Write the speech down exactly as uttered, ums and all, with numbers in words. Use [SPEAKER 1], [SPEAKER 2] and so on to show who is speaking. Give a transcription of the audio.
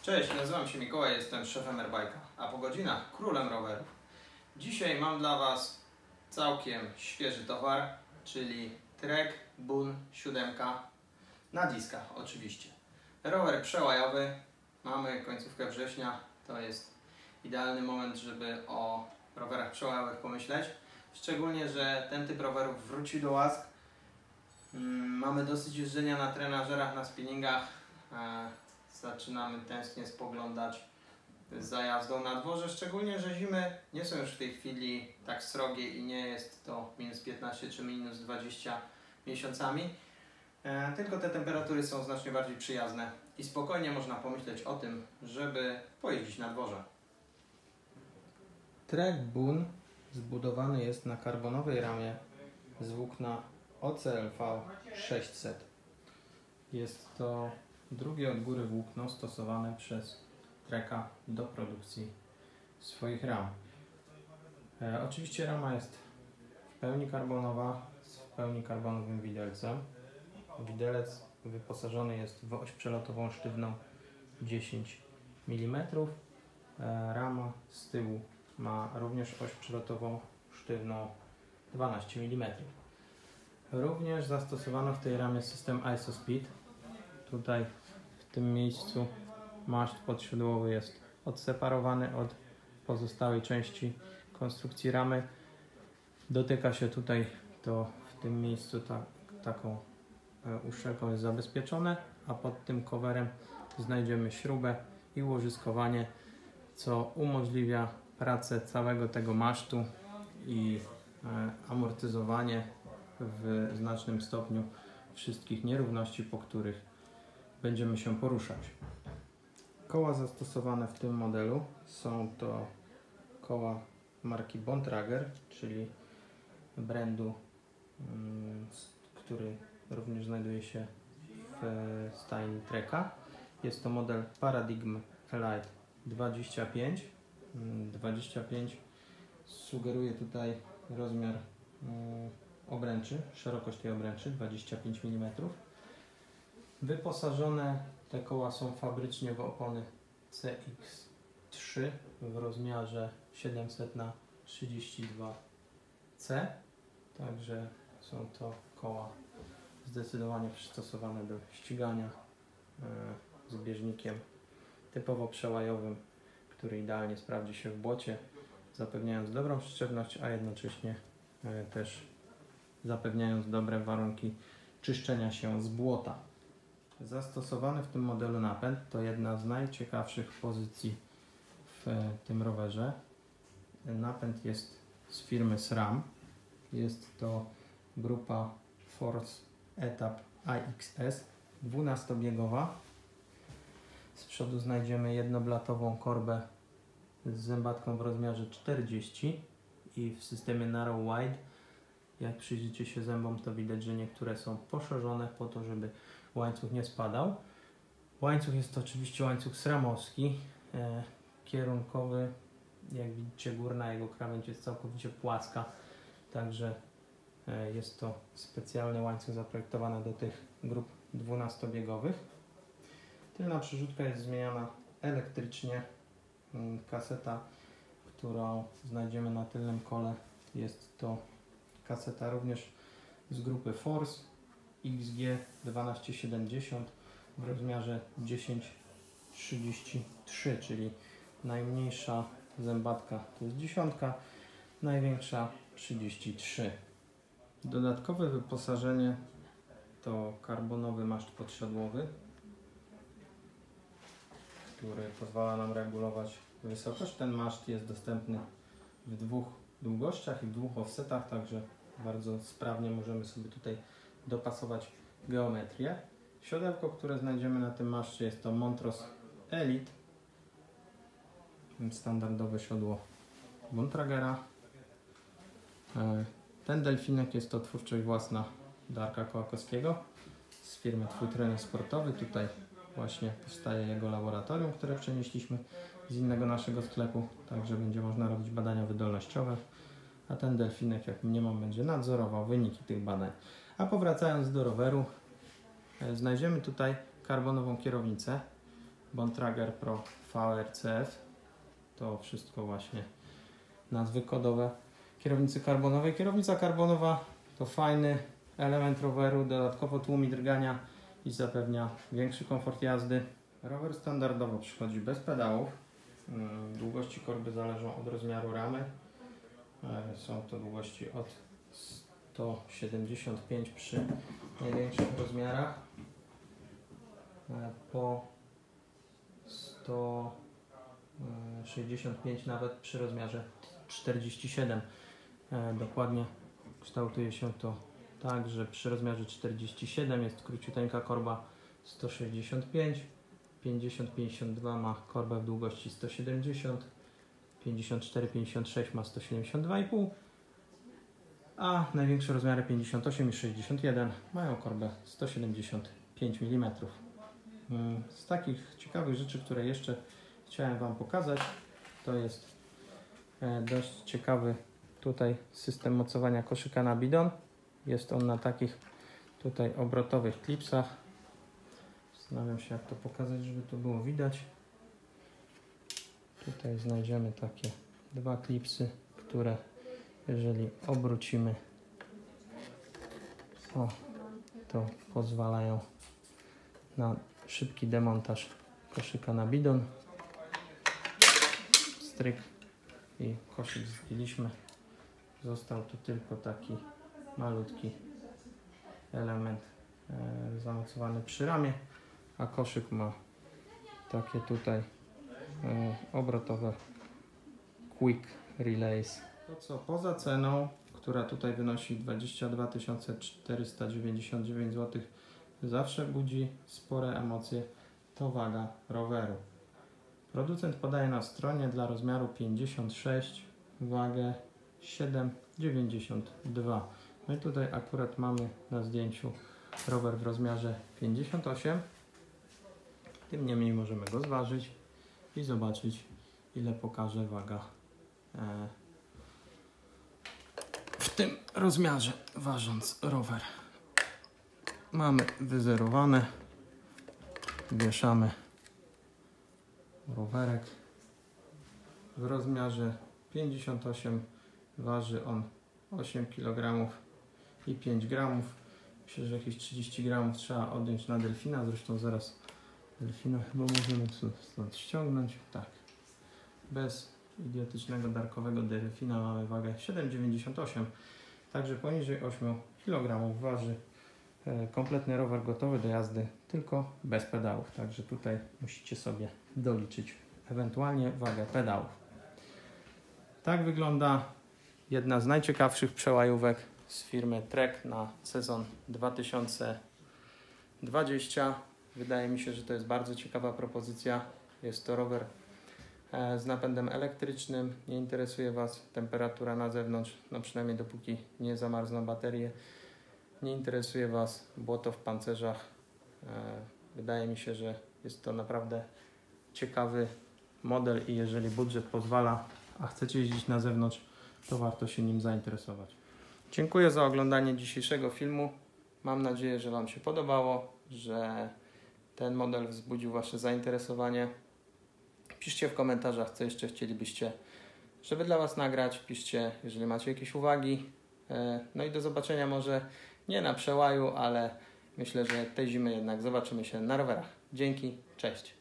[SPEAKER 1] Cześć, nazywam się Mikołaj, jestem szefem Airbike'a, a po godzinach królem rowerów. Dzisiaj mam dla Was całkiem świeży towar, czyli Trek Boon siedem na diskach oczywiście. Rower przełajowy, mamy końcówkę września, to jest idealny moment, żeby o rowerach przełajowych pomyśleć. Szczególnie, że ten typ rowerów wróci do łask. Mamy dosyć jeżdżenia na trenażerach, na spinningach. Zaczynamy tęsknie spoglądać za jazdą na dworze, szczególnie, że zimy nie są już w tej chwili tak srogie i nie jest to minus piętnaście czy minus dwadzieścia miesiącami, e, tylko te temperatury są znacznie bardziej przyjazne i spokojnie można pomyśleć o tym, żeby pojeździć na dworze. Trek Boon zbudowany jest na karbonowej ramie z włókna O C L V sześćset. Jest to drugie od góry włókno stosowane przez Treka do produkcji swoich ram. E, oczywiście rama jest w pełni karbonowa z w pełni karbonowym widelcem. Widelec wyposażony jest w oś przelotową sztywną dziesięć milimetrów. E, rama z tyłu ma również oś przelotową sztywną dwanaście milimetrów. Również zastosowano w tej ramie system ISOSpeed. Tutaj w tym miejscu maszt podsiodłowy jest odseparowany od pozostałej części konstrukcji ramy. Dotyka się tutaj, to w tym miejscu ta, taką uszczelką jest zabezpieczone, a pod tym coverem znajdziemy śrubę i łożyskowanie, co umożliwia pracę całego tego masztu i amortyzowanie w znacznym stopniu wszystkich nierówności, po których będziemy się poruszać. Koła zastosowane w tym modelu są to koła marki Bontrager, czyli brandu, który również znajduje się w stajni Treka. Jest to model Paradigm Elite dwadzieścia pięć. dwadzieścia pięć sugeruje tutaj rozmiar obręczy, szerokość tej obręczy dwadzieścia pięć milimetrów. Wyposażone te koła są fabrycznie w opony C X trzy w rozmiarze siedemset na trzydzieści dwa C. Także są to koła zdecydowanie przystosowane do ścigania z bieżnikiem typowo przełajowym, który idealnie sprawdzi się w błocie, zapewniając dobrą przyczepność, a jednocześnie też zapewniając dobre warunki czyszczenia się z błota. Zastosowany w tym modelu napęd to jedna z najciekawszych pozycji w tym rowerze. Napęd jest z firmy SRAM. Jest to grupa Force Etap A X S dwunastobiegowa. Z przodu znajdziemy jednoblatową korbę z zębatką w rozmiarze czterdzieści i w systemie Narrow Wide. Jak przyjrzycie się zębom, to widać, że niektóre są poszerzone po to, żeby łańcuch nie spadał. Łańcuch jest to oczywiście łańcuch sramowski, e, kierunkowy. Jak widzicie, górna jego krawędź jest całkowicie płaska, także e, jest to specjalny łańcuch zaprojektowany do tych grup dwunastobiegowych. Tylna przerzutka jest zmieniana elektrycznie. Kaseta, którą znajdziemy na tylnym kole, jest to kaseta również z grupy Force X G dwanaście siedemdziesiąt w rozmiarze dziesięć trzydzieści trzy, czyli najmniejsza zębatka to jest dziesiątka, największa trzydzieści trzy. Dodatkowe wyposażenie to karbonowy maszt podsiodłowy, który pozwala nam regulować wysokość. Ten maszt jest dostępny w dwóch długościach i w dwóch offsetach, także bardzo sprawnie możemy sobie tutaj dopasować geometrię. Siodełko, które znajdziemy na tym maszcie, jest to Montrose Elite, standardowe siodło Bontragera. Ten delfinek jest to twórczość własna Darka Kołakowskiego z firmy Twój Trener Sportowy. Tutaj właśnie powstaje jego laboratorium, które przenieśliśmy z innego naszego sklepu, także będzie można robić badania wydolnościowe, a ten delfinek, jak mniemam, będzie nadzorował wyniki tych badań. A powracając do roweru, znajdziemy tutaj karbonową kierownicę. Bontrager Pro V R C F. To wszystko właśnie nazwy kodowe kierownicy karbonowej. Kierownica karbonowa to fajny element roweru, dodatkowo tłumi drgania i zapewnia większy komfort jazdy. Rower standardowo przychodzi bez pedałów. Długości korby zależą od rozmiaru ramy. Są to długości od sto siedemdziesiąt pięć przy największych rozmiarach po sto sześćdziesiąt pięć nawet przy rozmiarze czterdzieści siedem. Dokładnie kształtuje się to tak, że przy rozmiarze czterdzieści siedem jest króciuteńka korba sto sześćdziesiąt pięć, pięćdziesiąt pięćdziesiąt dwa ma korbę w długości sto siedemdziesiąt, pięćdziesiąt cztery pięćdziesiąt sześć ma sto siedemdziesiąt dwa i pół, a największe rozmiary pięćdziesiąt osiem i sześćdziesiąt jeden mają korbę sto siedemdziesiąt pięć milimetrów. Z takich ciekawych rzeczy, które jeszcze chciałem Wam pokazać, to jest dość ciekawy tutaj system mocowania koszyka na bidon. Jest on na takich tutaj obrotowych klipsach. Zastanawiam się, jak to pokazać, żeby to było widać. Tutaj znajdziemy takie dwa klipsy, które jeżeli obrócimy, o, to pozwalają na szybki demontaż koszyka na bidon. Stryk i koszyk zdjęliśmy. Został tu tylko taki malutki element e, zamocowany przy ramie, a koszyk ma takie tutaj e, obrotowe quick relays. To co poza ceną, która tutaj wynosi dwadzieścia dwa tysiące czterysta dziewięćdziesiąt dziewięć złotych, zawsze budzi spore emocje, to waga roweru. Producent podaje na stronie dla rozmiaru pięćdziesiąt sześć wagę siedem dziewięćdziesiąt dwa. My tutaj akurat mamy na zdjęciu rower w rozmiarze pięćdziesiąt osiem. Tym niemniej możemy go zważyć i zobaczyć, ile pokaże waga e, w tym rozmiarze, ważąc rower. Mamy wyzerowane, wieszamy rowerek w rozmiarze pięćdziesiąt osiem, waży on osiem kilogramów i pięć gramów. Myślę, że jakieś trzydzieści gramów trzeba odjąć na delfina, zresztą zaraz delfina chyba możemy stąd ściągnąć. Tak, bez idiotycznego darkowego delfina mamy wagę siedem dziewięćdziesiąt osiem, także poniżej ośmiu kilogramów waży kompletny rower gotowy do jazdy, tylko bez pedałów. Także tutaj musicie sobie doliczyć ewentualnie wagę pedałów. Tak wygląda jedna z najciekawszych przełajówek z firmy Trek na sezon dwa tysiące dwudziesty. Wydaje mi się, że to jest bardzo ciekawa propozycja. Jest to rower z napędem elektrycznym. Nie interesuje Was temperatura na zewnątrz, no przynajmniej dopóki nie zamarzną baterie. Nie interesuje Was błoto w pancerzach. Wydaje mi się, że jest to naprawdę ciekawy model i jeżeli budżet pozwala, a chcecie jeździć na zewnątrz, to warto się nim zainteresować. Dziękuję za oglądanie dzisiejszego filmu. Mam nadzieję, że Wam się podobało, że ten model wzbudził Wasze zainteresowanie. Piszcie w komentarzach, co jeszcze chcielibyście, żeby dla Was nagrać. Piszcie, jeżeli macie jakieś uwagi. No i do zobaczenia może nie na przełaju, ale myślę, że tej zimy jednak zobaczymy się na rowerach. Dzięki, cześć.